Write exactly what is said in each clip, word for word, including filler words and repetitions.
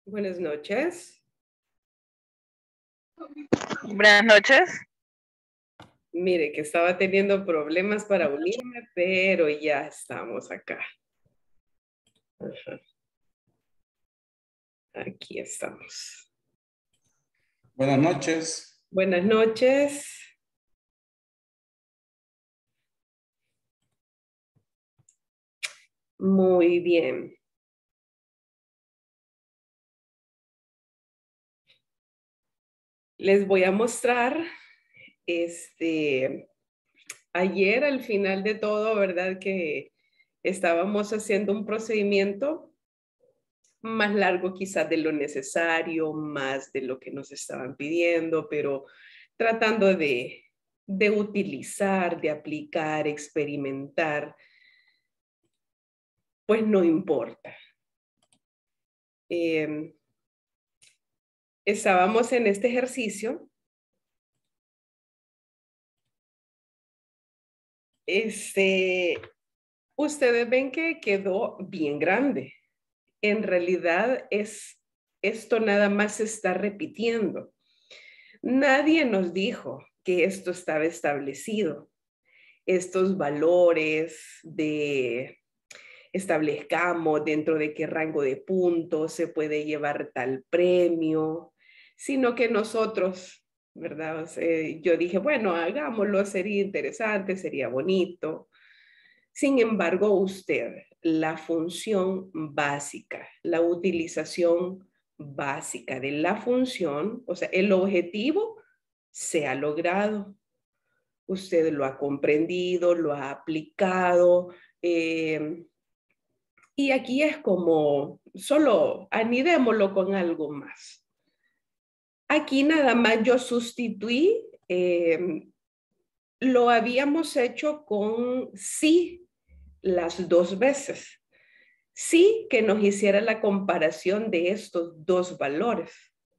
Buenas noches. Buenas noches. Mire que estaba teniendo problemas para unirme, pero ya estamos acá. Ajá. Aquí estamos. Buenas noches. Buenas noches. Muy bien. Les voy a mostrar, este, ayer al final de todo, ¿verdad? Que estábamos haciendo un procedimiento más largo quizás de lo necesario, más de lo que nos estaban pidiendo, pero tratando de, de utilizar, de aplicar, experimentar, pues no importa. Eh, estábamos en este ejercicio. Este, ustedes ven que quedó bien grande. En realidad es, esto nada más se está repitiendo. Nadie nos dijo que esto estaba establecido. Estos valores de establezcamos dentro de qué rango de puntos se puede llevar tal premio, sino que nosotros, ¿verdad? O sea, yo dije, bueno, hagámoslo, sería interesante, sería bonito. Sin embargo, usted, la función básica, la utilización básica de la función, o sea, el objetivo se ha logrado. Usted lo ha comprendido, lo ha aplicado. Eh, y aquí es como, solo anidémoslo con algo más. Aquí nada más yo sustituí, eh, lo habíamos hecho con sí las dos veces. Sí que nos hiciera la comparación de estos dos valores.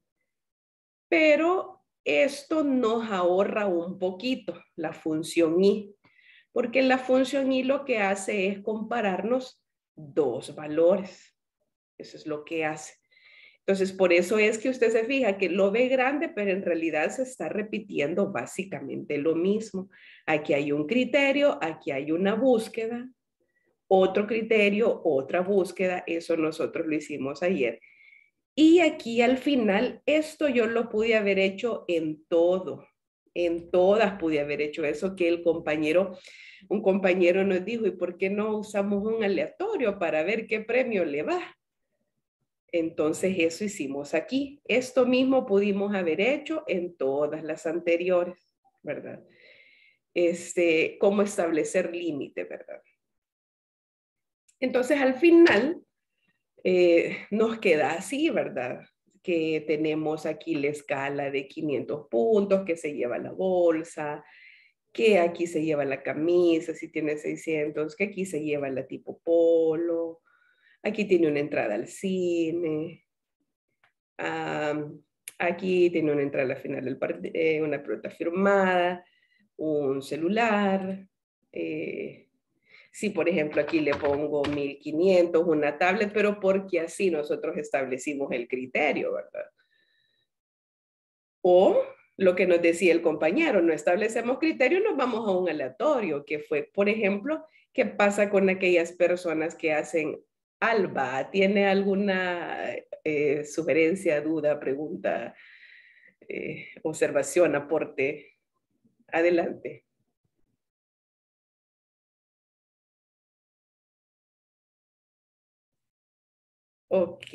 Pero esto nos ahorra un poquito la función y, porque la función y lo que hace es compararnos dos valores. Eso es lo que hace. Entonces, por eso es que usted se fija que lo ve grande, pero en realidad se está repitiendo básicamente lo mismo. Aquí hay un criterio, aquí hay una búsqueda, otro criterio, otra búsqueda. Eso nosotros lo hicimos ayer. Y aquí al final, esto yo lo pude haber hecho en todo. En todas pude haber hecho eso que el compañero, un compañero nos dijo, ¿y por qué no usamos un aleatorio para ver qué premio le va? Entonces eso hicimos aquí. Esto mismo pudimos haber hecho en todas las anteriores, ¿verdad? Este, cómo establecer límite, ¿verdad? Entonces al final eh, nos queda así, ¿verdad? Que tenemos aquí la escala de quinientos puntos que se lleva la bolsa, que aquí se lleva la camisa si tiene seiscientos, que aquí se lleva la tipo polo, aquí tiene una entrada al cine. Um, aquí tiene una entrada al final del partido, eh, una pelota firmada, un celular. Eh, si por ejemplo aquí le pongo mil quinientos, una tablet, pero porque así nosotros establecimos el criterio, ¿verdad? O lo que nos decía el compañero, no establecemos criterio, nos vamos a un aleatorio, que fue, por ejemplo, ¿qué pasa con aquellas personas que hacen ALBA? ¿Tiene alguna eh, sugerencia, duda, pregunta, eh, observación, aporte? Adelante. Ok.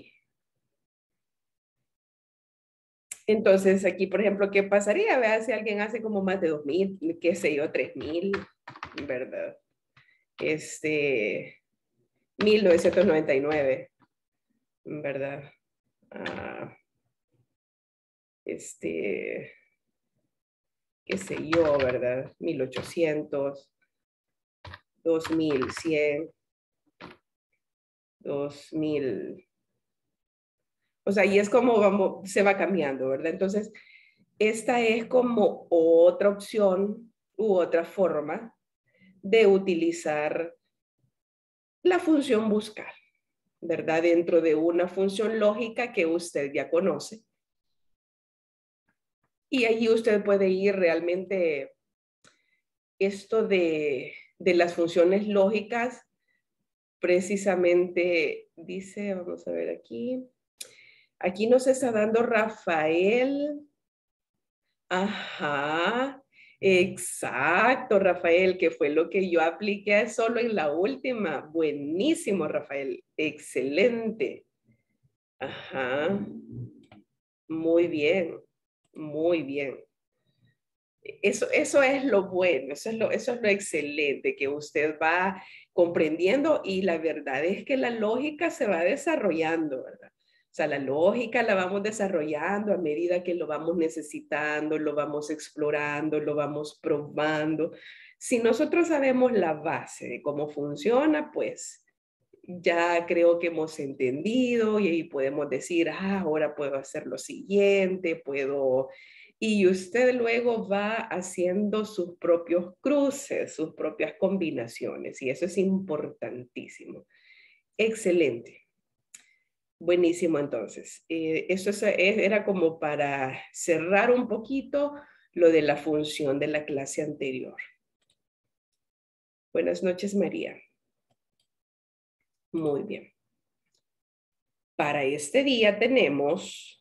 Entonces, aquí, por ejemplo, ¿qué pasaría? Vea si alguien hace como más de dos mil, qué sé yo, tres mil, ¿verdad? Este, mil novecientos noventa y nueve, ¿verdad? Ah, este, qué sé yo, ¿verdad? mil ochocientos, dos mil cien, dos mil. O sea, y es como vamos, se va cambiando, ¿verdad? Entonces, esta es como otra opción u otra forma de utilizar la función buscar, ¿verdad? Dentro de una función lógica que usted ya conoce. Y allí usted puede ir realmente esto de, de las funciones lógicas, precisamente dice, vamos a ver aquí, aquí nos está dando Rafael. Ajá, exacto, Rafael, que fue lo que yo apliqué solo en la última. Buenísimo, Rafael, excelente. Ajá, muy bien, muy bien. Eso, eso es lo bueno, eso es lo, eso es lo excelente, que usted va comprendiendo y la verdad es que la lógica se va desarrollando, ¿verdad? O sea, la lógica la vamos desarrollando a medida que lo vamos necesitando, lo vamos explorando, lo vamos probando. Si nosotros sabemos la base de cómo funciona, pues ya creo que hemos entendido y ahí podemos decir, ah, ahora puedo hacer lo siguiente, puedo... Y usted luego va haciendo sus propios cruces, sus propias combinaciones, y eso es importantísimo. Excelente. Buenísimo, entonces. Eh, eso es, era como para cerrar un poquito lo de la función de la clase anterior. Buenas noches, María. Muy bien. Para este día tenemos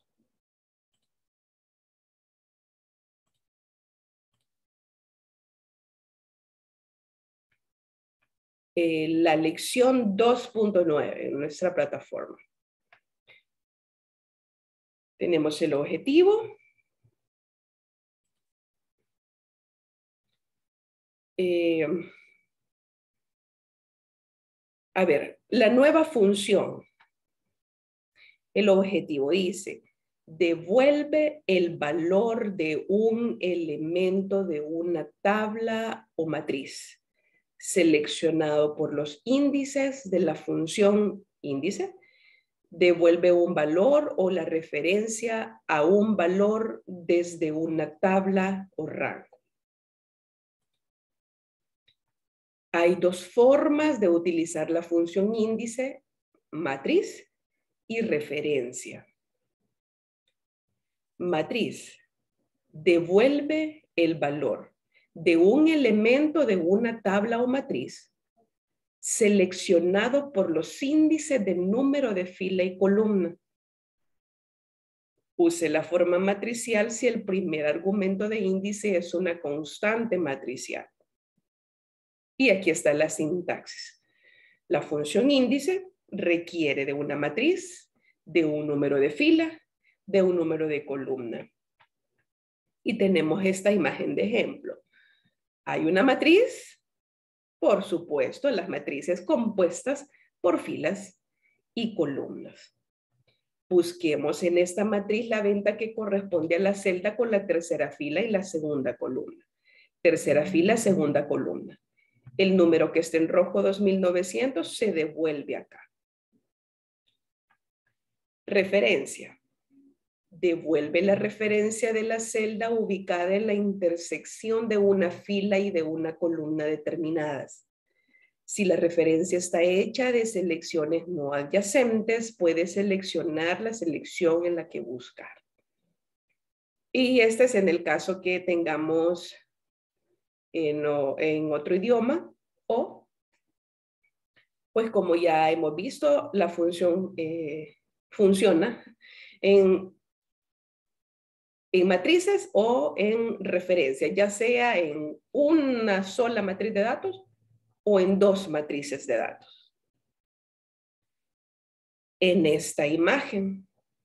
eh, la lección dos punto nueve en nuestra plataforma. Tenemos el objetivo. Eh, a ver, la nueva función. El objetivo dice, devuelve el valor de un elemento de una tabla o matriz seleccionado por los índices de la función índice. Devuelve un valor o la referencia a un valor desde una tabla o rango. Hay dos formas de utilizar la función índice, matriz y referencia. Matriz, devuelve el valor de un elemento de una tabla o matriz seleccionado por los índices de número de fila y columna. Use la forma matricial si el primer argumento de índice es una constante matricial. Y aquí está la sintaxis. La función índice requiere de una matriz, de un número de fila, de un número de columna. Y tenemos esta imagen de ejemplo. Hay una matriz, por supuesto, las matrices compuestas por filas y columnas. Busquemos en esta matriz la venta que corresponde a la celda con la tercera fila y la segunda columna. Tercera fila, segunda columna. El número que está en rojo dos mil novecientos se devuelve acá. Referencia. Devuelve la referencia de la celda ubicada en la intersección de una fila y de una columna determinadas. Si la referencia está hecha de selecciones no adyacentes, puede seleccionar la selección en la que buscar. Y este es en el caso que tengamos en, en otro idioma o, pues como ya hemos visto, la función eh, funciona en en matrices o en referencias, ya sea en una sola matriz de datos o en dos matrices de datos. En esta imagen,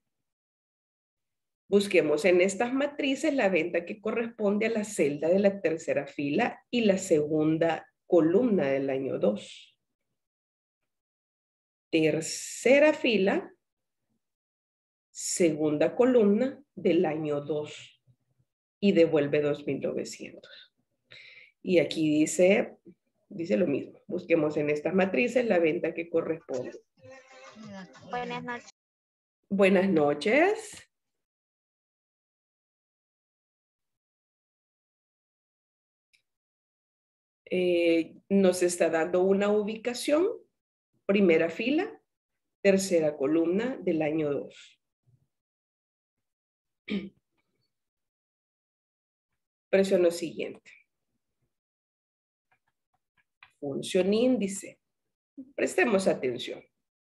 busquemos en estas matrices la venta que corresponde a la celda de la tercera fila y la segunda columna del año dos. Tercera fila, segunda columna del año dos y devuelve dos mil novecientos. Y aquí dice, dice lo mismo. Busquemos en estas matrices la venta que corresponde. Buenas noches. Buenas noches. Eh, nos está dando una ubicación, primera fila, tercera columna del año dos. Presiono siguiente. Función índice. Prestemos atención.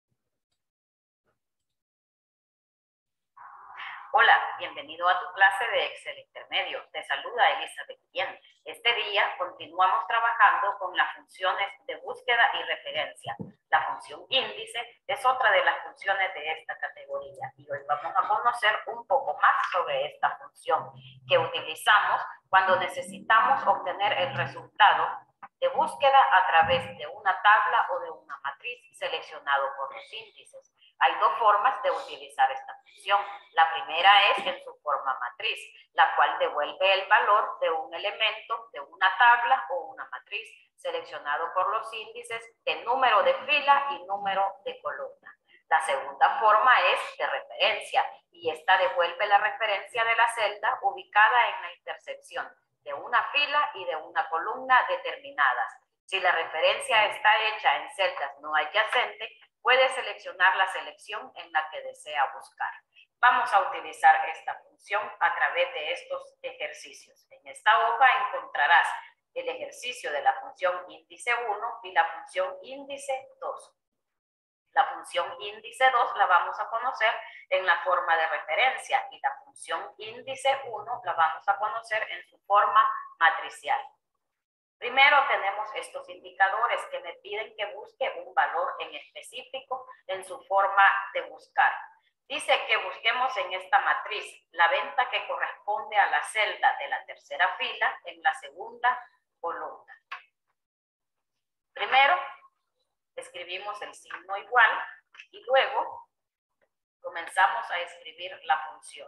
Hola, bienvenido a tu clase de Excel Intermedio. Te saluda Elizabeth Guillén. Este día continuamos trabajando con las funciones de búsqueda y referencia. La función índice es otra de las funciones de esta categoría y hoy vamos a conocer un poco más sobre esta función que utilizamos cuando necesitamos obtener el resultado de búsqueda a través de una tabla o de una matriz seleccionado por los índices. Hay dos formas de utilizar esta función. La primera es en su forma matriz, la cual devuelve el valor de un elemento de una tabla o una matriz seleccionado por los índices de número de fila y número de columna. La segunda forma es de referencia y esta devuelve la referencia de la celda ubicada en la intersección de una fila y de una columna determinadas. Si la referencia está hecha en celdas no adyacentes, puede seleccionar la selección en la que desea buscar. Vamos a utilizar esta función a través de estos ejercicios. En esta hoja encontrarás el ejercicio de la función índice uno y la función índice dos. La función índice dos la vamos a conocer en la forma de referencia y la función índice uno la vamos a conocer en su forma matricial. Primero tenemos estos indicadores que me piden que busque un valor en específico en su forma de buscar. Dice que busquemos en esta matriz la venta que corresponde a la celda de la tercera fila en la segunda columna. Primero, escribimos el signo igual y luego comenzamos a escribir la función.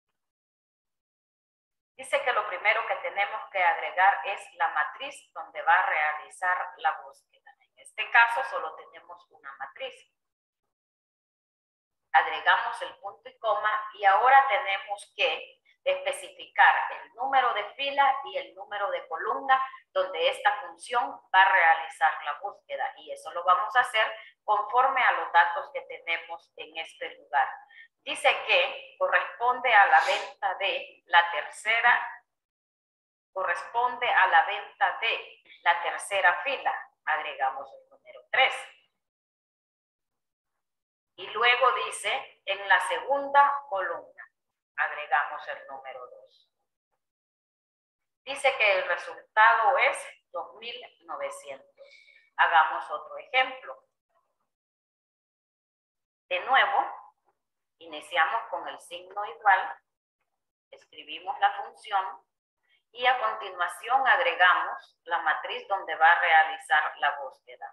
Dice que lo primero que tenemos que agregar es la matriz donde va a realizar la búsqueda. En este caso solo tenemos una matriz. Agregamos el punto y coma y ahora tenemos que especificar el número de fila y el número de columna donde esta función va a realizar la búsqueda y eso lo vamos a hacer conforme a los datos que tenemos en este lugar. Dice que corresponde a la venta de la tercera, corresponde a la venta de la tercera fila. Agregamos el número tres. Y luego dice en la segunda columna. Agregamos el número dos. Dice que el resultado es dos mil novecientos. Hagamos otro ejemplo. De nuevo, iniciamos con el signo igual, escribimos la función y a continuación agregamos la matriz donde va a realizar la búsqueda.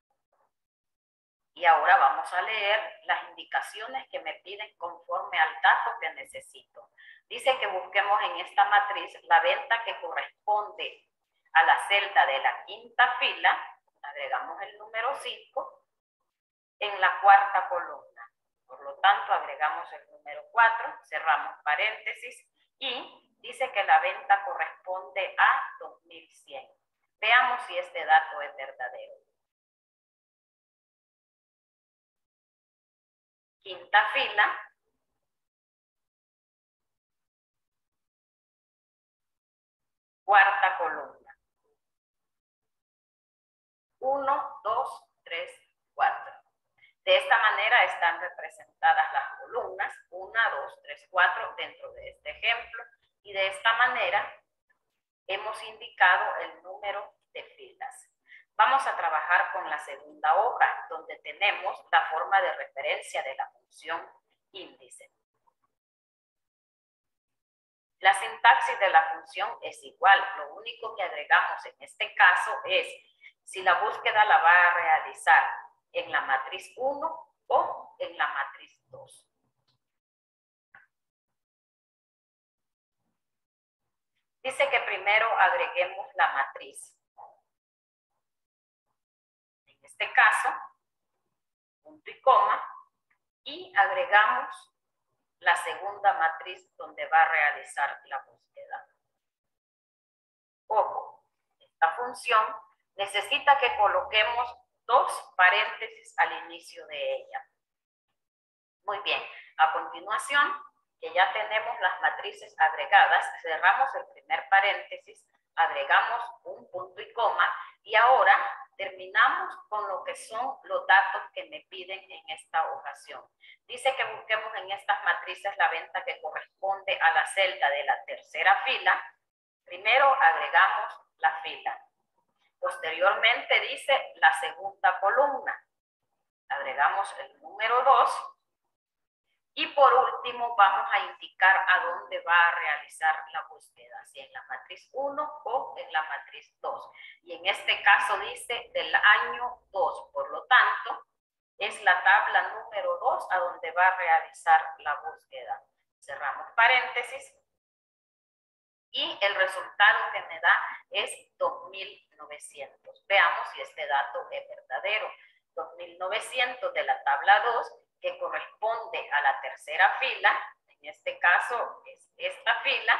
Y ahora vamos a leer las indicaciones que me piden conforme al dato que necesito. Dice que busquemos en esta matriz la venta que corresponde a la celda de la quinta fila, agregamos el número cinco, en la cuarta columna. Por lo tanto, agregamos el número cuatro, cerramos paréntesis y dice que la venta corresponde a dos mil cien. Veamos si este dato es verdadero. Quinta fila. Cuarta columna. uno, dos, tres, cuatro. De esta manera están representadas las columnas uno, dos, tres, cuatro dentro de este ejemplo y de esta manera hemos indicado el número de filas. Vamos a trabajar con la segunda hoja donde tenemos la forma de referencia de la función índice. La sintaxis de la función es igual, lo único que agregamos en este caso es si la búsqueda la va a realizar en la matriz uno o en la matriz dos. Dice que primero agreguemos la matriz. En este caso, punto y coma, y agregamos la segunda matriz donde va a realizar la búsqueda. Ojo, esta función necesita que coloquemos dos paréntesis al inicio de ella. Muy bien, a continuación, que ya tenemos las matrices agregadas, cerramos el primer paréntesis, agregamos un punto y coma y ahora terminamos con lo que son los datos que me piden en esta ocasión. Dice que busquemos en estas matrices la venta que corresponde a la celda de la tercera fila. Primero agregamos la fila. Posteriormente dice la segunda columna. Agregamos el número dos. Y por último vamos a indicar a dónde va a realizar la búsqueda, si en la matriz uno o en la matriz dos. Y en este caso dice del año dos, por lo tanto, es la tabla número dos a donde va a realizar la búsqueda. Cerramos paréntesis y el resultado que me da es dos mil novecientos. Veamos si este dato es verdadero. dos mil novecientos de la tabla dos, que corresponde a la tercera fila, en este caso es esta fila,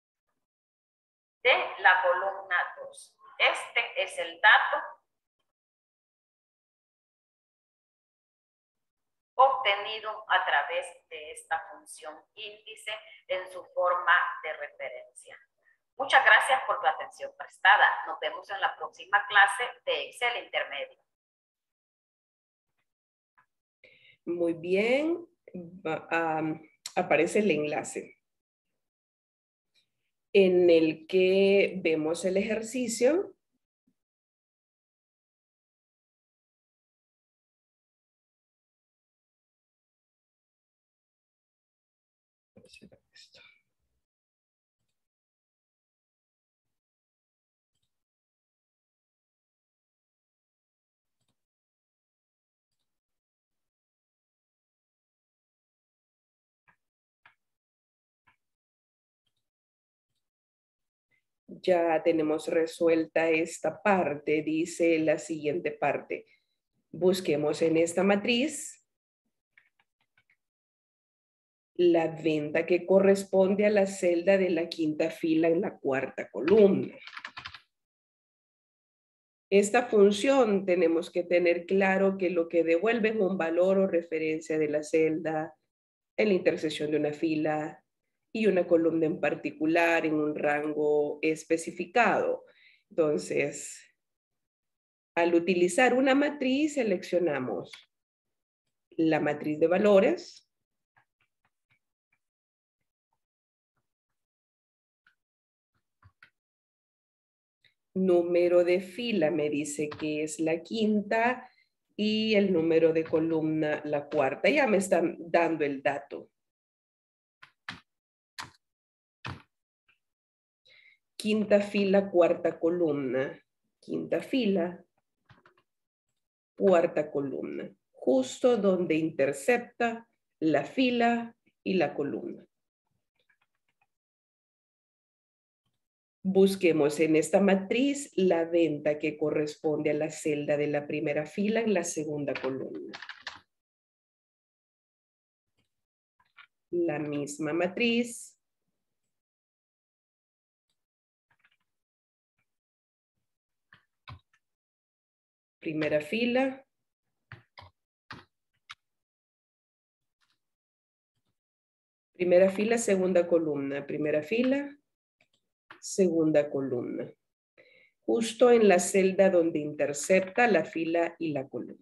de la columna dos. Este es el dato obtenido a través de esta función índice en su forma de referencia. Muchas gracias por tu atención prestada. Nos vemos en la próxima clase de Excel Intermedio. Muy bien, um, aparece el enlace en el que vemos el ejercicio. Esto. Ya tenemos resuelta esta parte, dice la siguiente parte. Busquemos en esta matriz la venta que corresponde a la celda de la quinta fila en la cuarta columna. Esta función tenemos que tener claro que lo que devuelve es un valor o referencia de la celda en la intersección de una fila y una columna en particular en un rango especificado. Entonces, al utilizar una matriz, seleccionamos la matriz de valores. Número de fila me dice que es la quinta y el número de columna la cuarta. Ya me están dando el dato. Quinta fila, cuarta columna. Quinta fila, cuarta columna. Justo donde intercepta la fila y la columna. Busquemos en esta matriz la venta que corresponde a la celda de la primera fila en la segunda columna. La misma matriz. Primera fila. Primera fila, segunda columna. Primera fila. Segunda columna, justo en la celda donde intercepta la fila y la columna.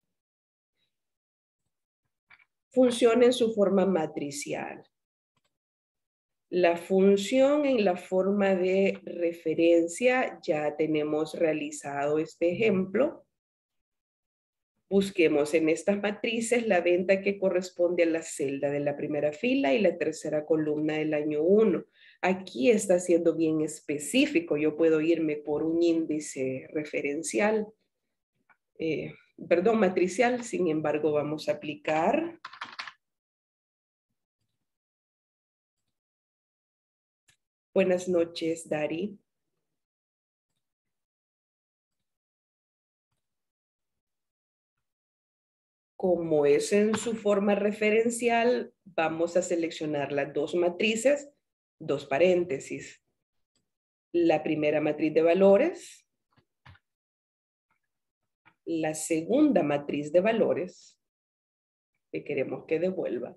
Funciona en su forma matricial. La función en la forma de referencia, ya tenemos realizado este ejemplo. Busquemos en estas matrices la venta que corresponde a la celda de la primera fila y la tercera columna del año uno. Aquí está siendo bien específico. Yo puedo irme por un índice referencial, eh, perdón, matricial. Sin embargo, vamos a aplicar. Buenas noches, Dari. Como es en su forma referencial, vamos a seleccionar las dos matrices, dos paréntesis. La primera matriz de valores, la segunda matriz de valores que queremos que devuelva.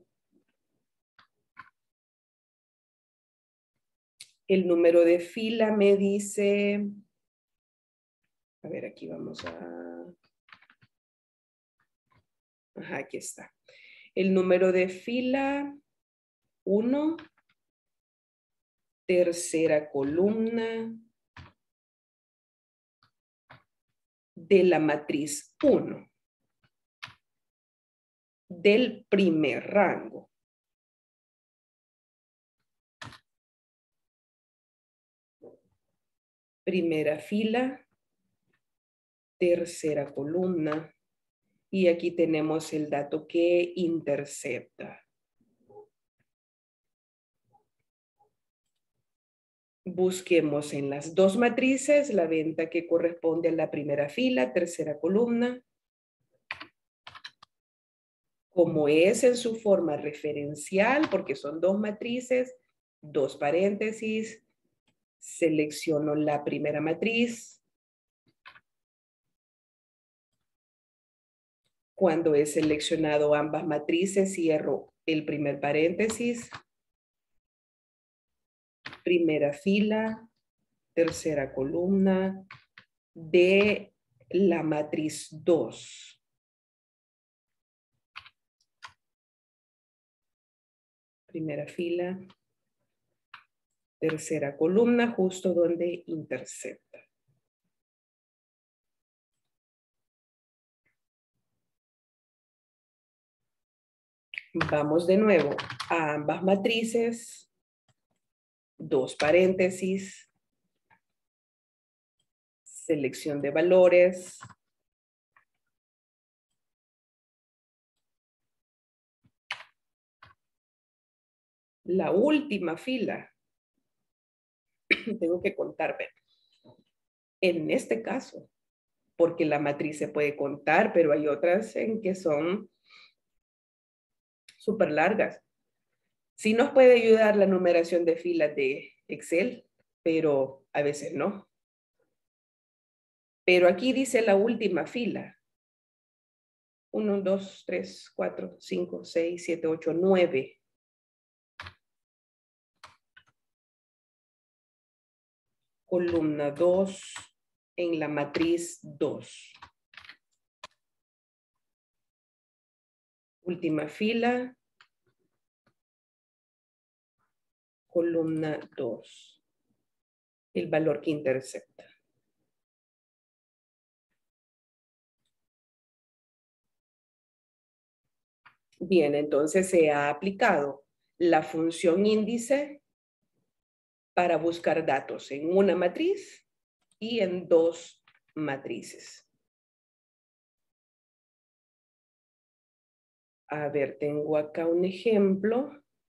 El número de fila me dice, a ver, aquí vamos a, ajá, aquí está. El número de fila uno, tercera columna de la matriz uno, del primer rango. Primera fila, tercera columna, y aquí tenemos el dato que intercepta. Busquemos en las dos matrices la venta que corresponde a la primera fila, tercera columna. Como es en su forma referencial, porque son dos matrices, dos paréntesis, selecciono la primera matriz. Cuando he seleccionado ambas matrices, cierro el primer paréntesis. Primera fila, tercera columna de la matriz dos. Primera fila, tercera columna, justo donde intercepta. Vamos de nuevo a ambas matrices, dos paréntesis, selección de valores, la última fila, tengo que contarme, en este caso, porque la matriz se puede contar, pero hay otras en que son súper largas. Sí nos puede ayudar la numeración de filas de Excel, pero a veces no. Pero aquí dice la última fila. uno, dos, tres, cuatro, cinco, seis, siete, ocho, nueve. Columna dos en la matriz dos. Última fila. Columna dos. El valor que intercepta. Bien, entonces se ha aplicado la función índice para buscar datos en una matriz y en dos matrices. A ver, tengo acá un ejemplo.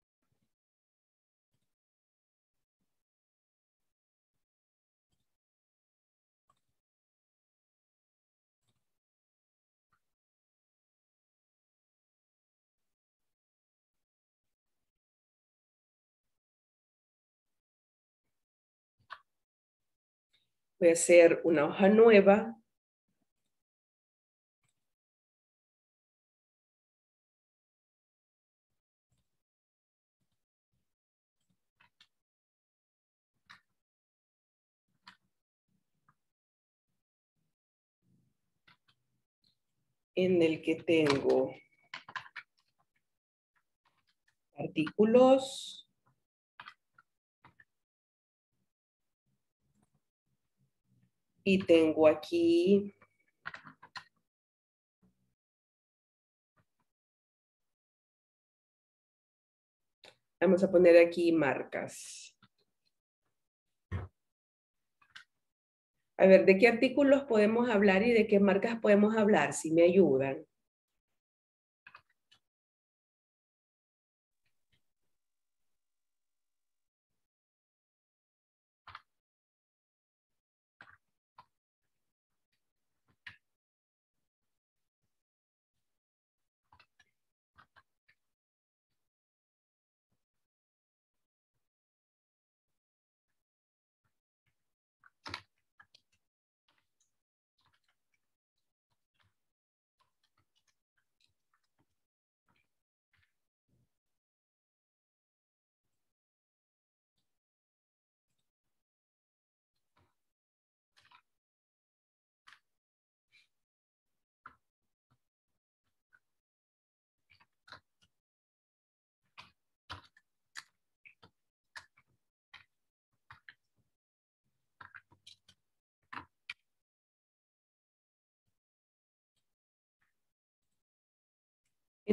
Voy a hacer una hoja nueva. En el que tengo artículos, y tengo aquí vamos a poner aquí marcas. A ver, ¿de qué artículos podemos hablar y de qué marcas podemos hablar? Si me ayudan.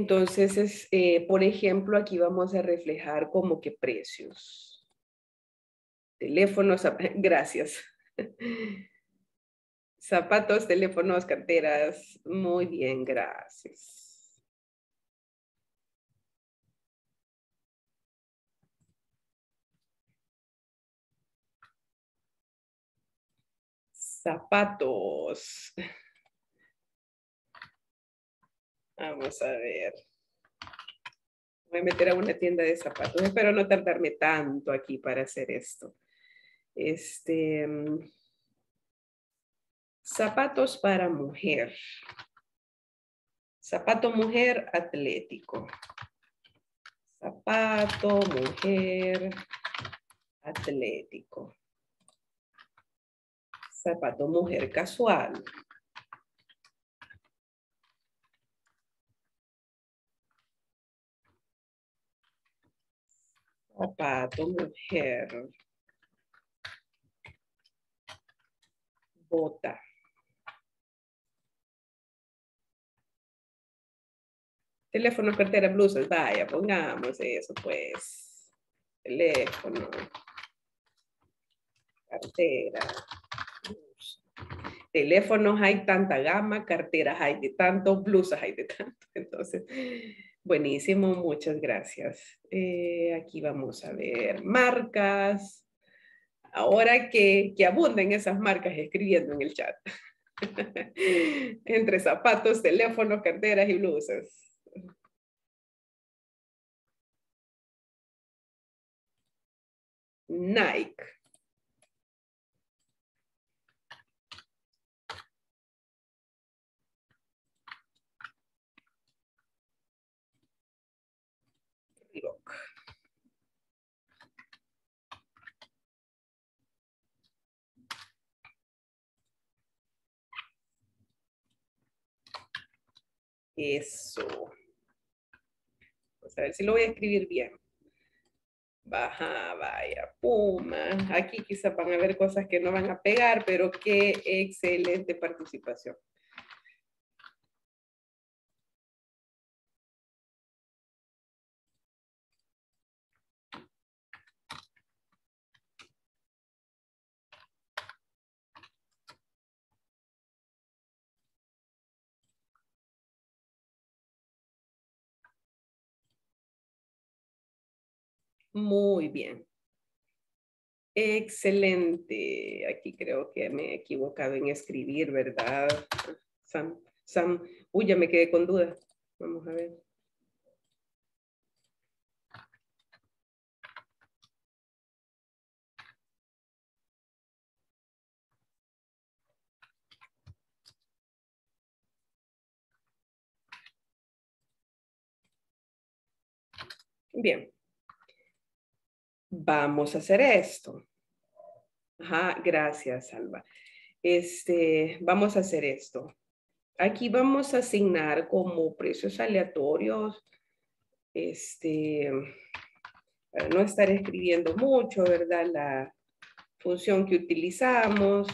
Entonces, es, eh, por ejemplo, aquí vamos a reflejar como que precios. Teléfonos, gracias. Zapatos, teléfonos, carteras. Muy bien, gracias. Zapatos. Vamos a ver. Voy a meter a una tienda de zapatos. Espero no tardarme tanto aquí para hacer esto. Este, zapatos para mujer. Zapato mujer atlético. Zapato mujer atlético. Zapato mujer casual. Zapato mujer. Bota. Teléfono, cartera, blusas. Vaya, pongamos eso, pues. Teléfono. Cartera. Blusa. Teléfonos hay tanta gama, carteras hay de tanto, blusas hay de tanto. Entonces, buenísimo, muchas gracias. Eh, aquí vamos a ver marcas. Ahora que, que abunden esas marcas escribiendo en el chat. Entre zapatos, teléfonos, carteras y blusas. Nike. Reebok. Eso. Vamos a ver si lo voy a escribir bien. Baja, vaya, Puma. Aquí quizá van a haber cosas que no van a pegar, pero qué excelente participación. Muy bien. Excelente. Aquí creo que me he equivocado en escribir, ¿verdad? Sam, Sam. Uy, ya me quedé con duda. Vamos a ver. Bien. Vamos a hacer esto. Ajá, gracias, Salva. Este, vamos a hacer esto. Aquí vamos a asignar como precios aleatorios, este, para no estar escribiendo mucho, ¿verdad? La función que utilizamos.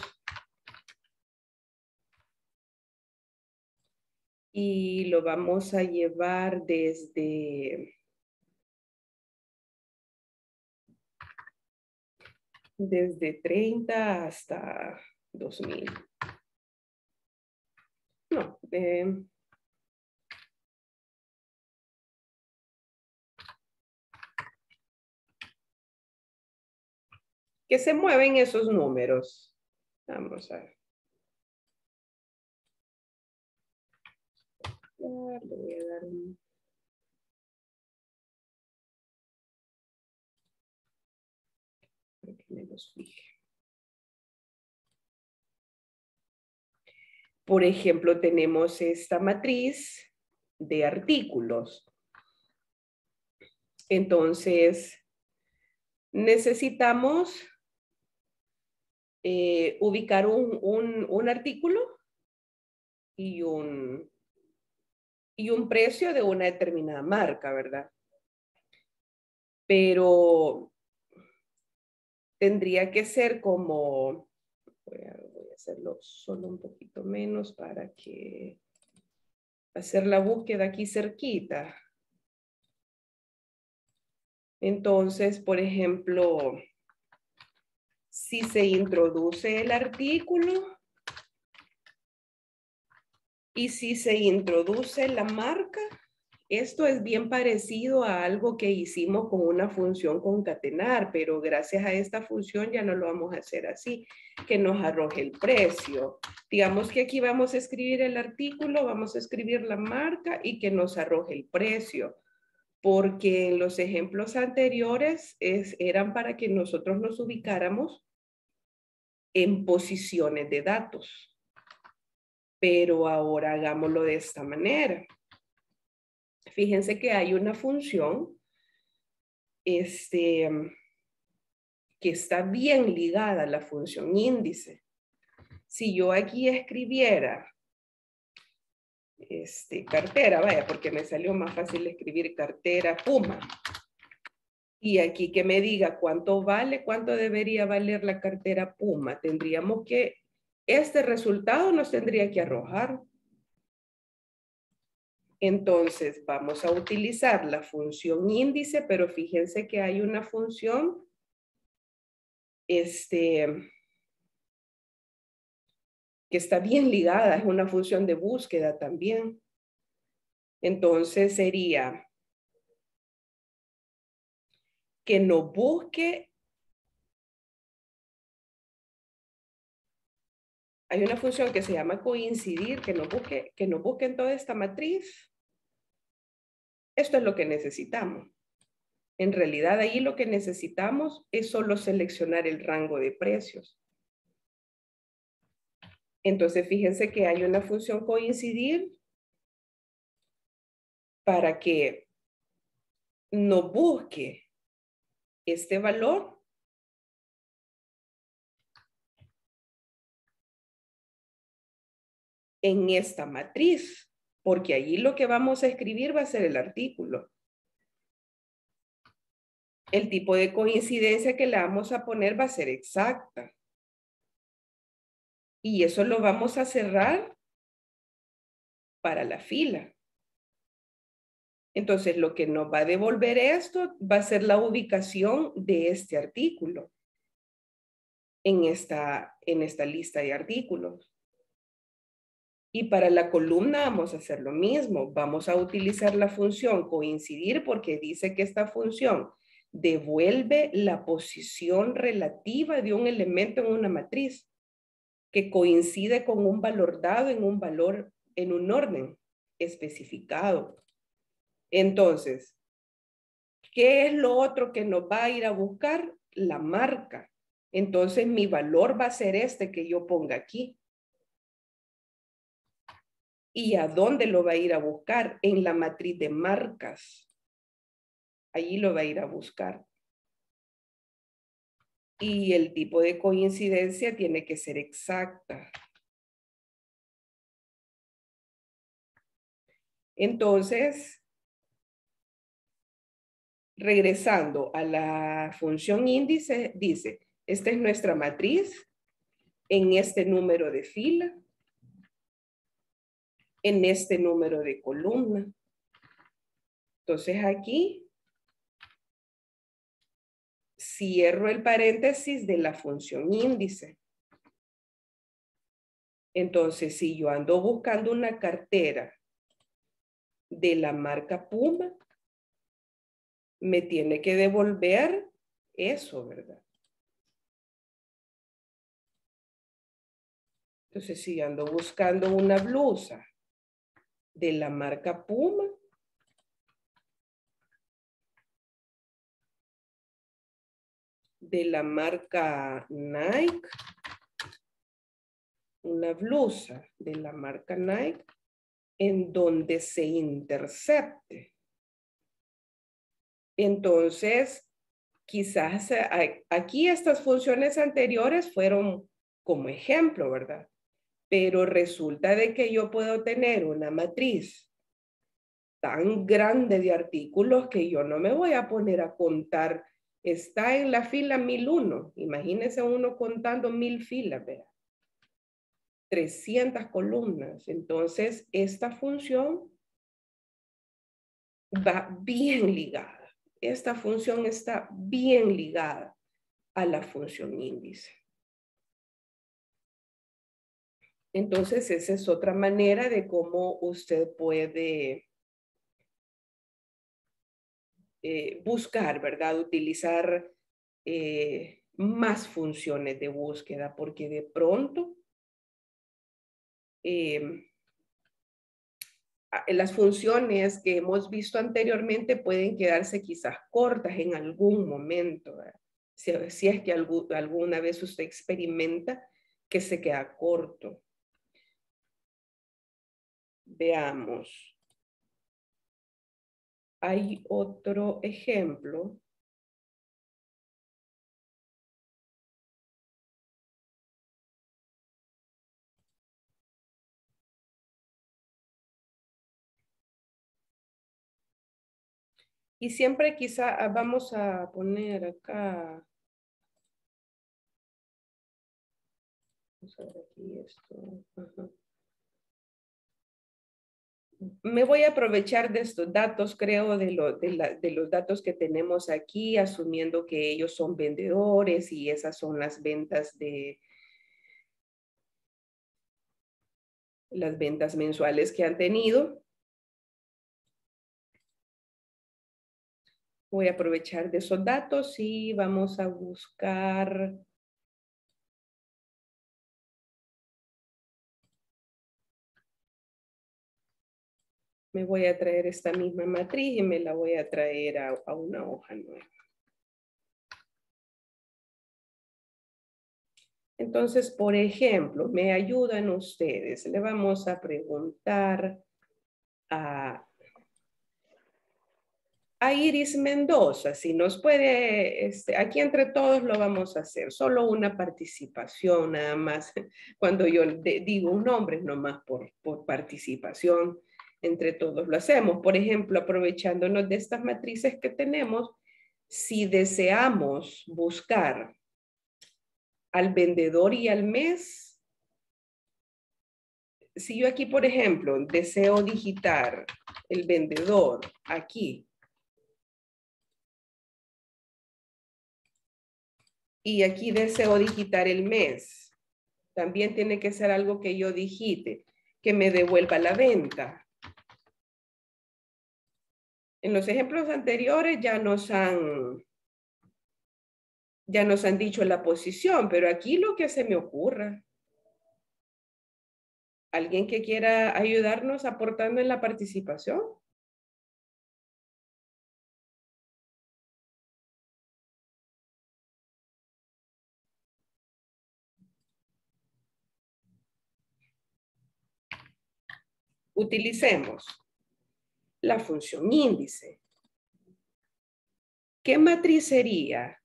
Y lo vamos a llevar desde, desde treinta hasta dos mil. No, eh, que se mueven esos números. Vamos a ver. Le voy a dar un... para que me los fije. Por ejemplo, tenemos esta matriz de artículos. Entonces, necesitamos eh, ubicar un, un, un artículo y un, y un precio de una determinada marca, ¿verdad? Pero tendría que ser como, voy a, voy a hacerlo solo un poquito menos para que, hacer la búsqueda aquí cerquita. Entonces, por ejemplo, si se introduce el artículo y si se introduce la marca, esto es bien parecido a algo que hicimos con una función concatenar, pero gracias a esta función ya no lo vamos a hacer así, que nos arroje el precio. Digamos que aquí vamos a escribir el artículo, vamos a escribir la marca y que nos arroje el precio. Porque en los ejemplos anteriores es, eran para que nosotros nos ubicáramos en posiciones de datos. Pero ahora hagámoslo de esta manera. Fíjense que hay una función este, que está bien ligada a la función índice. Si yo aquí escribiera este, cartera, vaya, porque me salió más fácil escribir cartera Puma. Y aquí que me diga cuánto vale, cuánto debería valer la cartera Puma. Tendríamos que, este resultado nos tendría que arrojar. Entonces vamos a utilizar la función índice, pero fíjense que hay una función este, que está bien ligada, es una función de búsqueda también. Entonces sería que nos busque, hay una función que se llama coincidir, que nos busque, que nos busque en toda esta matriz. Esto es lo que necesitamos. En realidad ahí lo que necesitamos es solo seleccionar el rango de precios. Entonces fíjense que hay una función coincidir para que nos busque este valor en esta matriz, porque allí lo que vamos a escribir va a ser el artículo. El tipo de coincidencia que le vamos a poner va a ser exacta. Y eso lo vamos a cerrar para la fila. Entonces, lo que nos va a devolver esto va a ser la ubicación de este artículo en esta, en esta lista de artículos. Y para la columna vamos a hacer lo mismo. Vamos a utilizar la función coincidir porque dice que esta función devuelve la posición relativa de un elemento en una matriz que coincide con un valor dado en un valor, en un orden especificado. Entonces, ¿qué es lo otro que nos va a ir a buscar? La marca. Entonces, mi valor va a ser este que yo ponga aquí. ¿Y a dónde lo va a ir a buscar? En la matriz de marcas. Allí lo va a ir a buscar. Y el tipo de coincidencia tiene que ser exacta. Entonces, regresando a la función índice, dice, esta es nuestra matriz en este número de fila, en este número de columna. Entonces aquí cierro el paréntesis de la función índice. Entonces, si yo ando buscando una cartera de la marca Puma, me tiene que devolver eso, ¿verdad? Entonces, si ando buscando una blusa de la marca Puma, de la marca Nike, una blusa de la marca Nike, en donde se intercepte. Entonces, quizás aquí estas funciones anteriores fueron como ejemplo, ¿verdad? Pero resulta de que yo puedo tener una matriz tan grande de artículos que yo no me voy a poner a contar. Está en la fila mil uno. Imagínense uno contando mil filas, ¿verdad? trescientas columnas. Entonces, esta función va bien ligada. Esta función está bien ligada a la función índice. Entonces, esa es otra manera de cómo usted puede eh, buscar, ¿verdad? Utilizar eh, más funciones de búsqueda, porque de pronto eh, las funciones que hemos visto anteriormente pueden quedarse quizás cortas en algún momento, ¿verdad? Si, si es que algún, alguna vez usted experimenta que se queda corto. Veamos. Hay otro ejemplo. Y siempre quizá vamos a poner acá. Vamos a ver aquí esto. Ajá. Me voy a aprovechar de estos datos, creo, de, lo, de, la, de los datos que tenemos aquí, asumiendo que ellos son vendedores y esas son las ventas de las ventas mensuales que han tenido. Voy a aprovechar de esos datos y vamos a buscar me voy a traer esta misma matriz y me la voy a traer a, a una hoja nueva. Entonces, por ejemplo, me ayudan ustedes. Le vamos a preguntar a, a Iris Mendoza, si nos puede, este, aquí entre todos lo vamos a hacer, solo una participación nada más. Cuando yo de, digo un nombre, nomás por, por participación, entre todos lo hacemos. Por ejemplo, aprovechándonos de estas matrices que tenemos, si deseamos buscar al vendedor y al mes, si yo aquí, por ejemplo, deseo digitar el vendedor aquí, y aquí deseo digitar el mes, también tiene que ser algo que yo digite, que me devuelva la venta. En los ejemplos anteriores ya nos han, ya nos han dicho la posición, pero aquí lo que se me ocurra. ¿Alguien que quiera ayudarnos aportando en la participación? Utilicemos la función índice. ¿Qué matriz sería?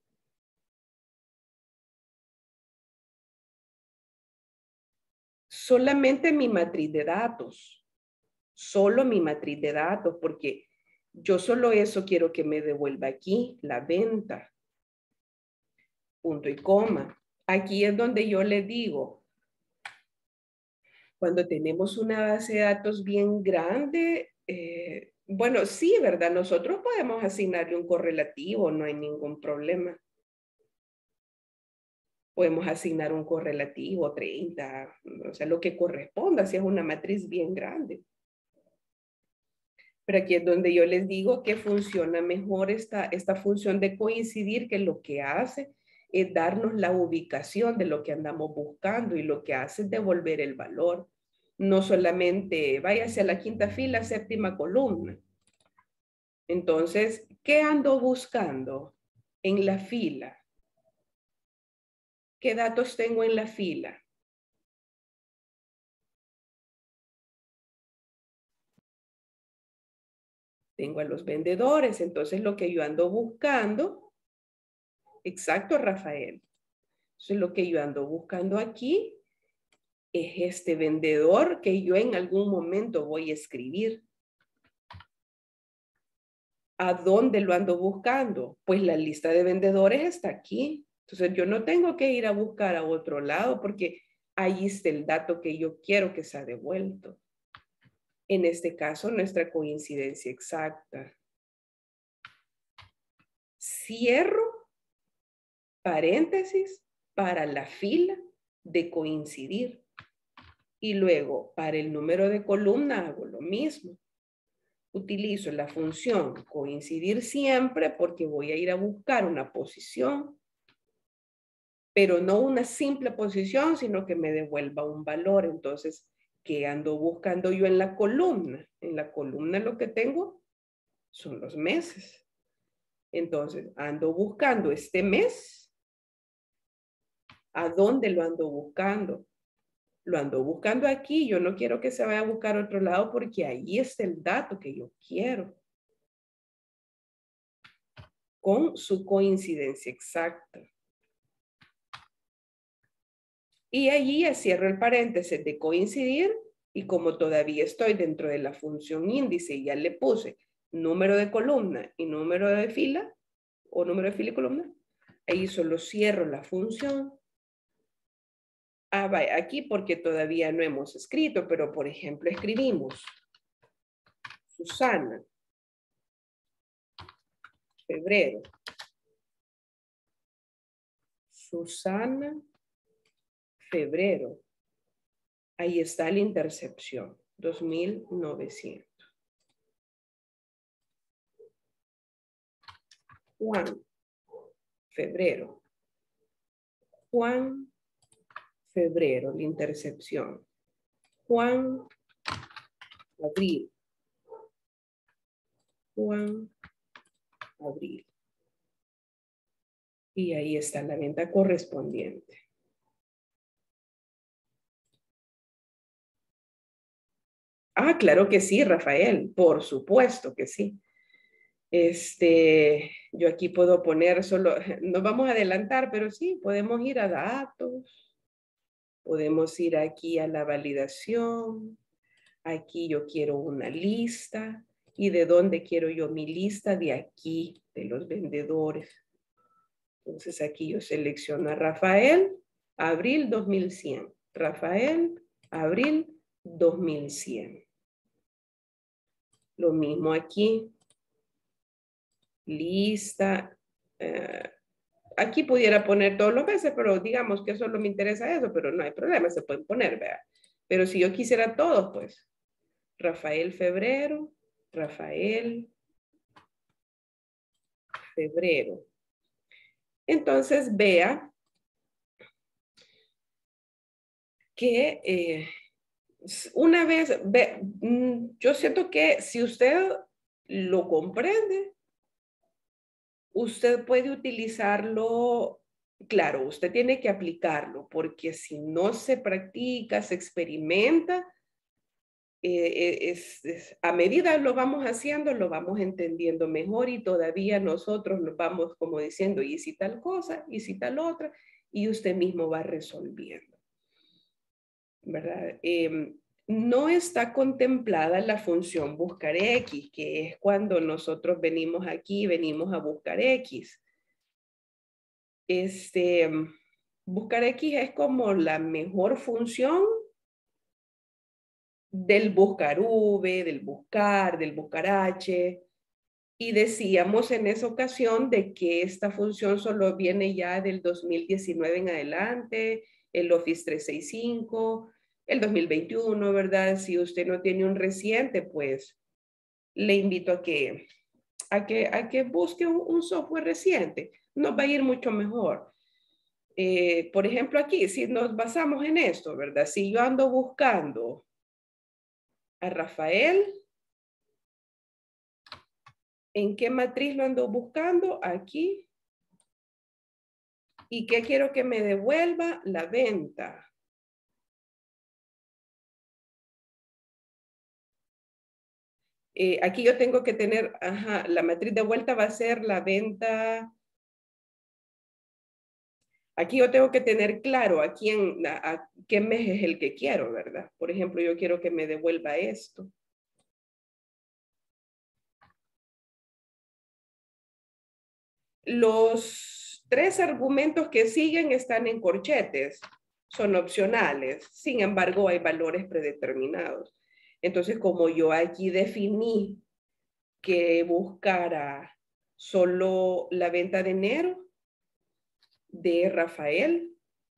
Solamente mi matriz de datos. Solo mi matriz de datos, porque yo solo eso quiero que me devuelva aquí, la venta. Punto y coma. Aquí es donde yo le digo, cuando tenemos una base de datos bien grande, eh, bueno, sí, ¿verdad? Nosotros podemos asignarle un correlativo, no hay ningún problema. Podemos asignar un correlativo, treinta, o sea, lo que corresponda, si es una matriz bien grande. Pero aquí es donde yo les digo que funciona mejor esta, esta función de coincidir, que lo que hace es darnos la ubicación de lo que andamos buscando y lo que hace es devolver el valor. No solamente váyase a la quinta fila, séptima columna. Entonces, ¿qué ando buscando en la fila? ¿Qué datos tengo en la fila? Tengo a los vendedores, entonces lo que yo ando buscando, exacto, Rafael. Entonces lo que yo ando buscando aquí es este vendedor que yo en algún momento voy a escribir. ¿A dónde lo ando buscando? Pues la lista de vendedores está aquí. Entonces yo no tengo que ir a buscar a otro lado porque ahí está el dato que yo quiero que sea devuelto. En este caso, nuestra coincidencia exacta. Cierro paréntesis para la fila de coincidir. Y luego, para el número de columna, hago lo mismo. Utilizo la función coincidir siempre porque voy a ir a buscar una posición, pero no una simple posición, sino que me devuelva un valor. Entonces, ¿qué ando buscando yo en la columna? En la columna lo que tengo son los meses. Entonces, ando buscando este mes. ¿A dónde lo ando buscando? Lo ando buscando aquí. Yo no quiero que se vaya a buscar a otro lado porque ahí está el dato que yo quiero. Con su coincidencia exacta. Y allí ya cierro el paréntesis de coincidir y como todavía estoy dentro de la función índice y ya le puse número de columna y número de fila o número de fila y columna, ahí solo cierro la función. Ah, vaya, aquí porque todavía no hemos escrito, pero por ejemplo escribimos Susana, febrero. Susana, febrero. Ahí está la intercepción, dos mil novecientos. Juan, febrero. Juan, febrero, la intercepción. Juan, abril. Juan, abril. Y ahí está la venta correspondiente. Ah, claro que sí, Rafael, por supuesto que sí. Este, yo aquí puedo poner solo, nos vamos a adelantar, pero sí, podemos ir a datos, podemos ir aquí a la validación, aquí yo quiero una lista, y de dónde quiero yo mi lista, de aquí, de los vendedores. Entonces aquí yo selecciono a Rafael, abril dos mil cien, Rafael, abril dos mil cien. Lo mismo aquí. Lista. Eh, aquí pudiera poner todos los meses, pero digamos que solo me interesa eso, pero no hay problema, se pueden poner, vea. Pero si yo quisiera todos, pues. Rafael, febrero. Rafael, febrero. Entonces vea que eh, una vez, ve, yo siento que si usted lo comprende, usted puede utilizarlo, claro, usted tiene que aplicarlo, porque si no se practica, se experimenta, eh, es, es, a medida lo vamos haciendo, lo vamos entendiendo mejor y todavía nosotros nos vamos como diciendo, y si tal cosa, y si tal otra, y usted mismo va resolviendo, ¿verdad? Eh, no está contemplada la función buscar X, que es cuando nosotros venimos aquí, venimos a buscar X. Este, buscar X es como la mejor función del buscar V, del buscar, del buscar H. Y decíamos en esa ocasión de que esta función solo viene ya del dos mil diecinueve en adelante, el Office trescientos sesenta y cinco, el dos mil veintiuno, ¿verdad? Si usted no tiene un reciente, pues le invito a que, a que, a que busque un, un software reciente. Nos va a ir mucho mejor. Eh, por ejemplo, aquí, si nos basamos en esto, ¿verdad? Si yo ando buscando a Rafael, ¿en qué matriz lo ando buscando? Aquí. ¿Y qué quiero que me devuelva? La venta. Eh, aquí yo tengo que tener, ajá, la matriz de vuelta va a ser la venta. Aquí yo tengo que tener claro a quién, a, a qué mes es el que quiero, ¿verdad? Por ejemplo, yo quiero que me devuelva esto. Los tres argumentos que siguen están en corchetes, son opcionales. Sin embargo, hay valores predeterminados. Entonces, como yo aquí definí que buscara solo la venta de enero de Rafael,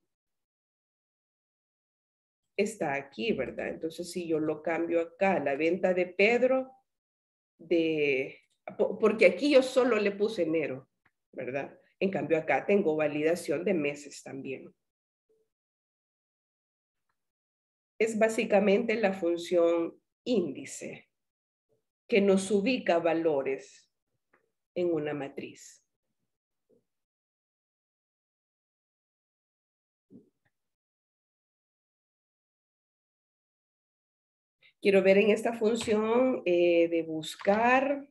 está aquí, ¿verdad? Entonces, si yo lo cambio acá, la venta de Pedro, de, porque aquí yo solo le puse enero, ¿verdad? En cambio, acá tengo validación de meses también. Es básicamente la función índice que nos ubica valores en una matriz. Quiero ver en esta función eh, de buscar.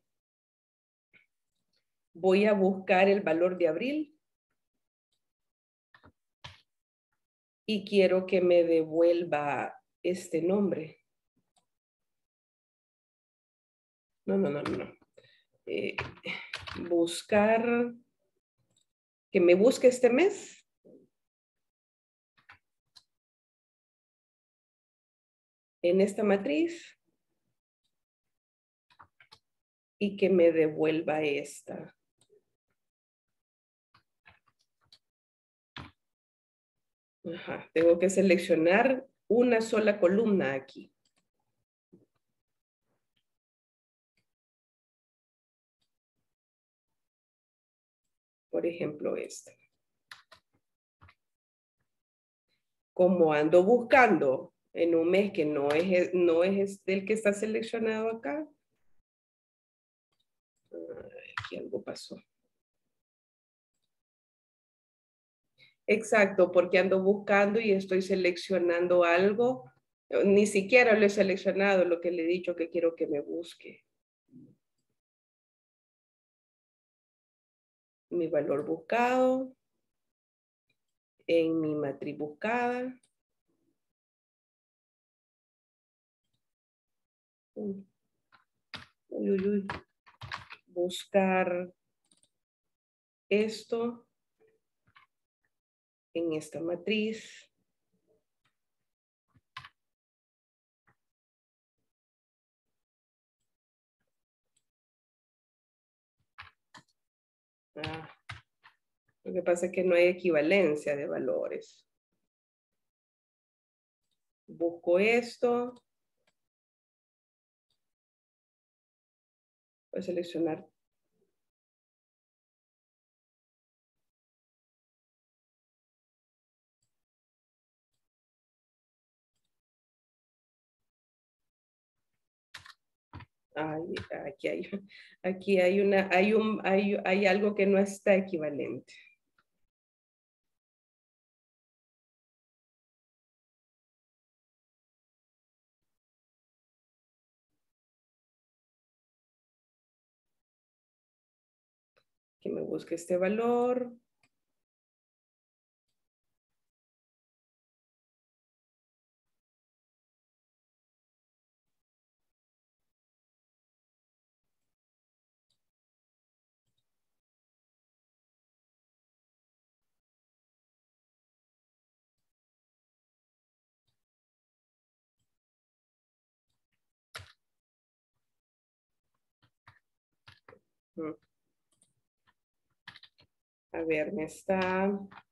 Voy a buscar el valor de abril. Y quiero que me devuelva este nombre. No, no, no, no. Eh, buscar. Que me busque este mes. En esta matriz. Y que me devuelva esta. Ajá, tengo que seleccionar una sola columna aquí. Por ejemplo, esta. Como ando buscando en un mes que no es, no es este el que está seleccionado acá. Aquí algo pasó. Exacto, porque ando buscando y estoy seleccionando algo. Ni siquiera lo he seleccionado, lo que le he dicho que quiero que me busque. Mi valor buscado. En mi matriz buscada. Uy, uy, uy. Buscar esto en esta matriz. Ah, lo que pasa es que no hay equivalencia de valores. Busco esto. Voy a seleccionar. Ay, aquí hay, aquí hay una, hay un, hay, hay algo que no está equivalente. Que me busque este valor. A ver, me está...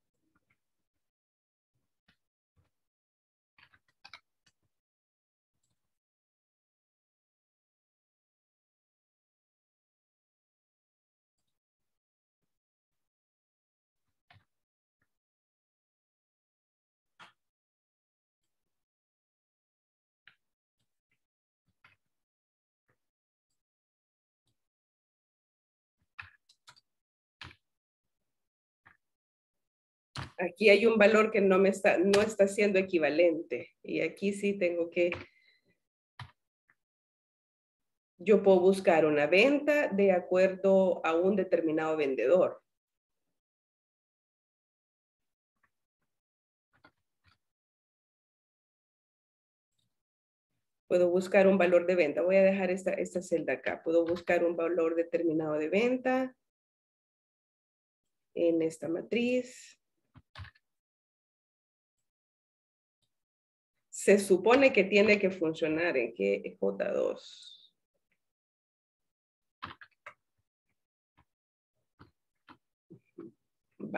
Aquí hay un valor que no me está, no está siendo equivalente. Y aquí sí tengo que... Yo puedo buscar una venta de acuerdo a un determinado vendedor. Puedo buscar un valor de venta. Voy a dejar esta, esta celda acá. Puedo buscar un valor determinado de venta en esta matriz. se supone que tiene que funcionar en que J dos. Va.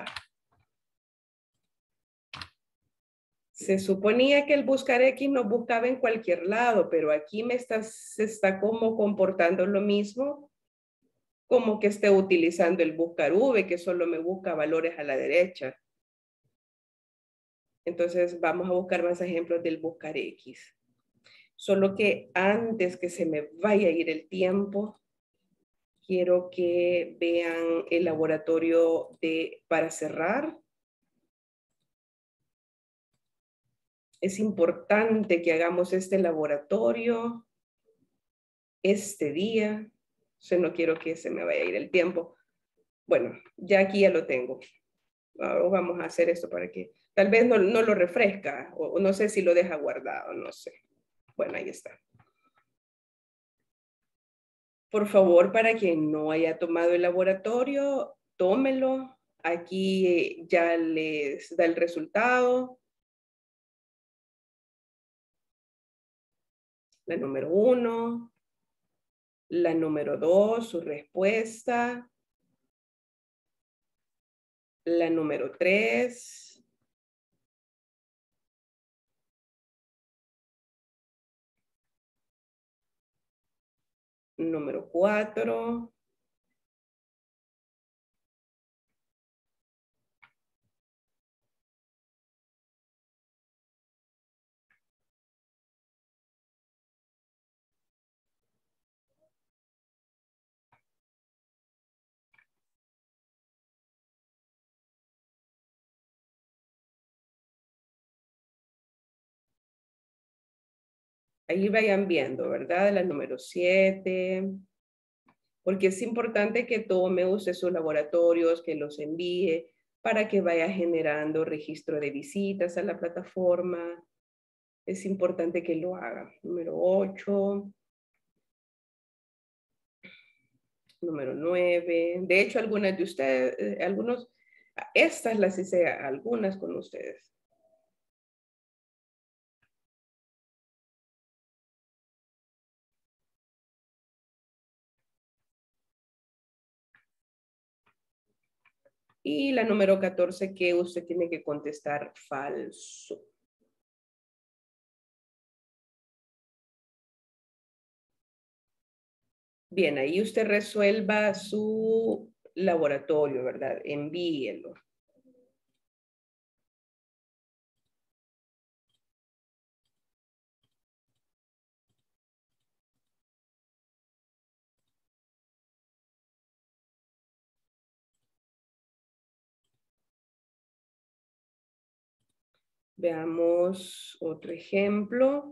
Se suponía que el buscar X nos buscaba en cualquier lado, pero aquí me está, se está como comportando lo mismo, como que esté utilizando el buscar V, que solo me busca valores a la derecha. Entonces vamos a buscar más ejemplos del buscar X. Solo que antes que se me vaya a ir el tiempo, quiero que vean el laboratorio de para cerrar. Es importante que hagamos este laboratorio este día. O sea, no quiero que se me vaya a ir el tiempo. Bueno, ya aquí ya lo tengo. Ahora vamos a hacer esto para que tal vez no, no lo refresca o, o no sé si lo deja guardado, no sé. Bueno, ahí está. Por favor, para quien no haya tomado el laboratorio, tómelo. Aquí ya les da el resultado. La número uno. La número dos, su respuesta. La número tres. Número cuatro. Ahí vayan viendo, ¿verdad? La número siete. Porque es importante que tome usted sus laboratorios, que los envíe para que vaya generando registro de visitas a la plataforma. Es importante que lo haga. Número ocho. Número nueve. De hecho, algunas de ustedes, eh, algunos, estas las hice algunas con ustedes. Y la número catorce que usted tiene que contestar falso. Bien, ahí usted resuelva su laboratorio, ¿verdad? Envíelo. Veamos otro ejemplo.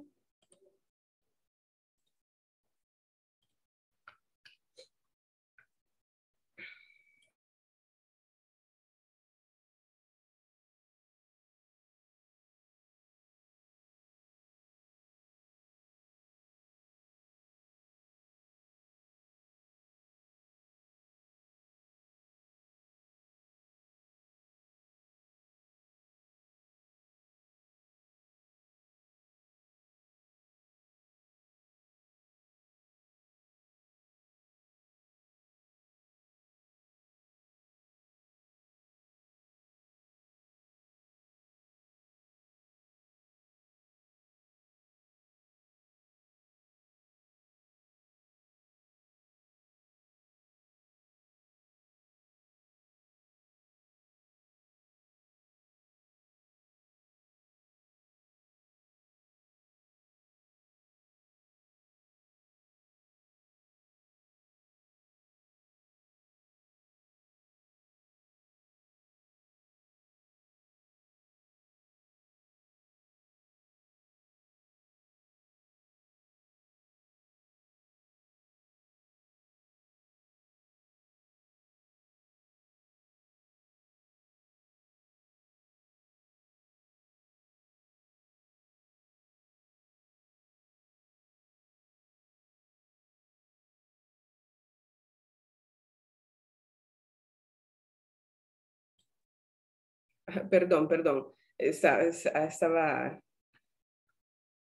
Perdón, perdón. Estaba, estaba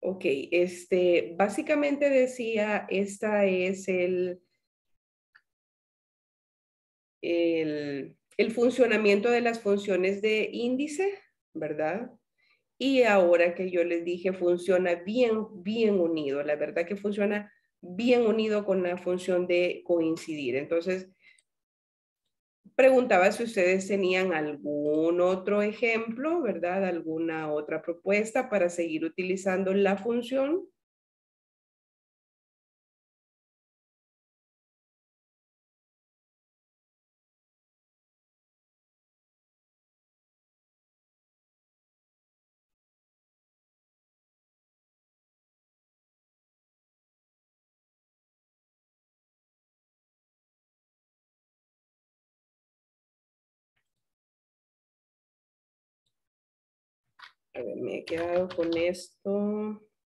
Ok, este, básicamente decía, esta es el, el, el funcionamiento de las funciones de índice, ¿verdad? Y ahora que yo les dije, funciona bien, bien unido. La verdad que funciona bien unido con la función de coincidir. Entonces, preguntaba si ustedes tenían algún otro ejemplo, ¿verdad? Alguna otra propuesta para seguir utilizando la función. A ver, me he quedado con esto.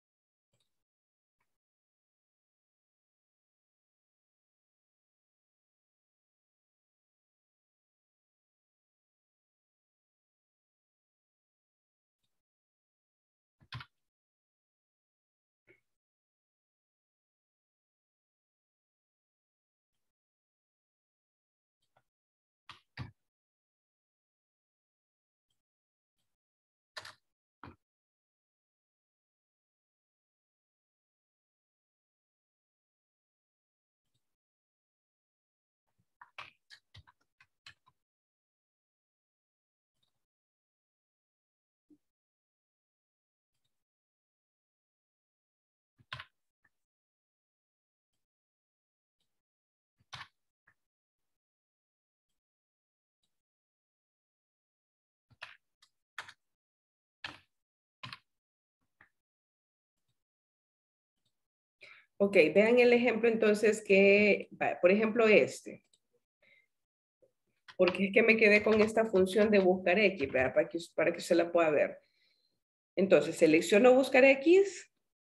Ok, vean el ejemplo entonces que, por ejemplo este, porque es que me quedé con esta función de buscar X, ¿verdad? Para que, para que se la pueda ver. Entonces, selecciono buscar X,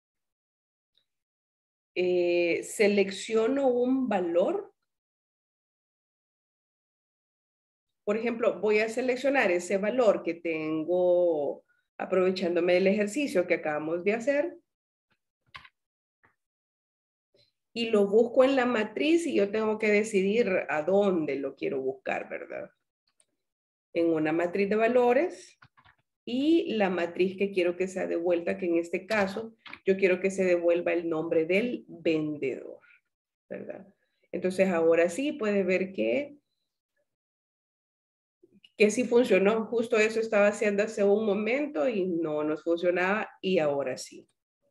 eh, selecciono un valor. Por ejemplo, voy a seleccionar ese valor que tengo aprovechándome del ejercicio que acabamos de hacer. Y lo busco en la matriz y yo tengo que decidir a dónde lo quiero buscar, ¿verdad? En una matriz de valores y la matriz que quiero que sea devuelta, que en este caso yo quiero que se devuelva el nombre del vendedor, ¿verdad? Entonces ahora sí puede ver que, que sí funcionó. Justo eso estaba haciendo hace un momento y no nos funcionaba y ahora sí.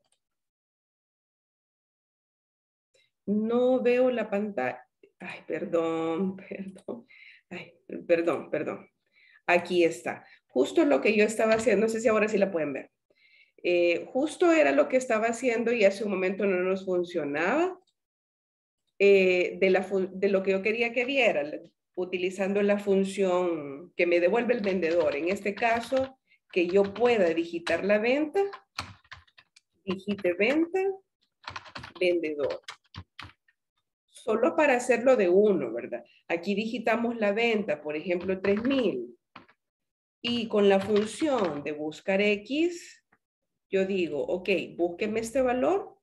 No veo la pantalla. Ay, perdón, perdón. Ay, perdón, perdón. Aquí está. Justo lo que yo estaba haciendo, no sé si ahora sí la pueden ver. Eh, justo era lo que estaba haciendo y hace un momento no nos funcionaba. Eh, de, la de lo que yo quería que viera, utilizando la función que me devuelve el vendedor. En este caso, que yo pueda digitar la venta. Digite venta, vendedor. Solo para hacerlo de uno, ¿verdad? Aquí digitamos la venta, por ejemplo, tres mil. Y con la función de buscar X, yo digo, ok, búsqueme este valor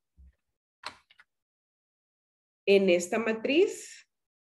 en esta matriz.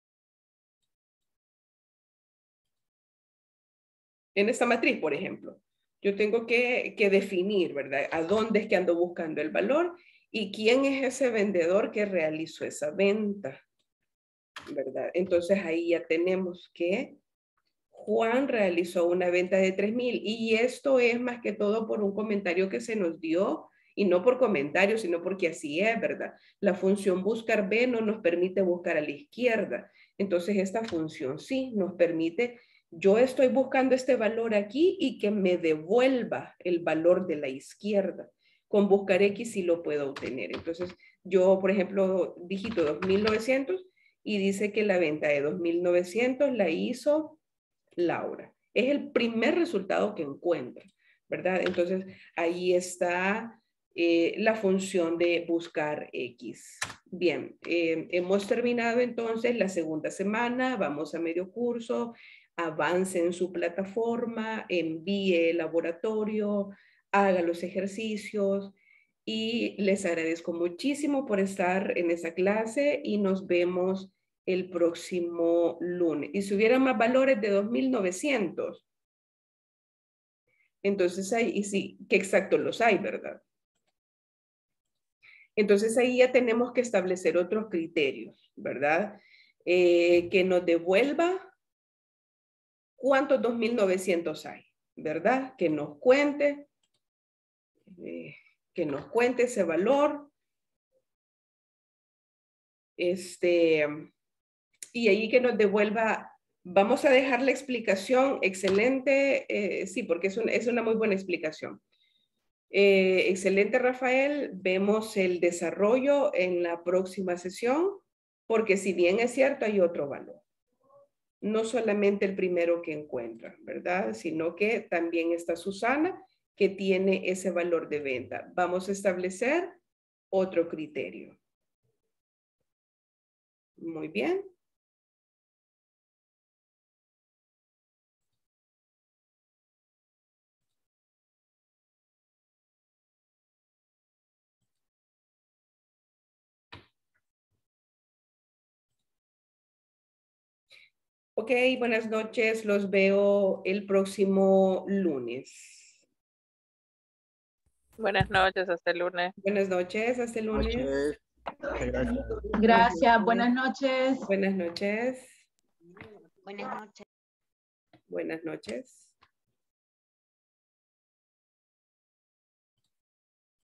En esta matriz, por ejemplo. Yo tengo que, que definir, ¿verdad? A dónde es que ando buscando el valor y quién es ese vendedor que realizó esa venta, ¿verdad? Entonces ahí ya tenemos que Juan realizó una venta de tres mil y esto es más que todo por un comentario que se nos dio y no por comentario, sino porque así es, ¿verdad? La función buscar B no nos permite buscar a la izquierda. Entonces esta función sí nos permite, yo estoy buscando este valor aquí y que me devuelva el valor de la izquierda. Con buscar X sí lo puedo obtener. Entonces yo, por ejemplo, digito dos mil novecientos y dice que la venta de dos mil novecientos la hizo Laura. Es el primer resultado que encuentra, ¿verdad? Entonces, ahí está eh, la función de buscar X. Bien, eh, hemos terminado entonces la segunda semana, vamos a medio curso, avance en su plataforma, envíe el laboratorio, haga los ejercicios. y les agradezco muchísimo por estar en esa clase y nos vemos el próximo lunes. Y si hubiera más valores de dos mil novecientos, entonces ahí, y sí, que exacto los hay, ¿verdad? Entonces ahí ya tenemos que establecer otros criterios, ¿verdad? Eh, que nos devuelva cuántos dos mil novecientos hay, ¿verdad? Que nos cuente, eh, que nos cuente ese valor. Este, y ahí que nos devuelva, vamos a dejar la explicación excelente, eh, sí, porque es, un, es una muy buena explicación. Eh, excelente, Rafael. Vemos el desarrollo en la próxima sesión, porque si bien es cierto, hay otro valor. No solamente el primero que encuentran, ¿verdad? Sino que también está Susana, que tiene ese valor de venta. Vamos a establecer otro criterio. Muy bien. Ok, buenas noches. Los veo el próximo lunes. Buenas noches, hasta el lunes. Buenas noches, hasta el lunes. Noches. Gracias. Gracias, buenas noches. Buenas noches. Buenas noches. Buenas noches.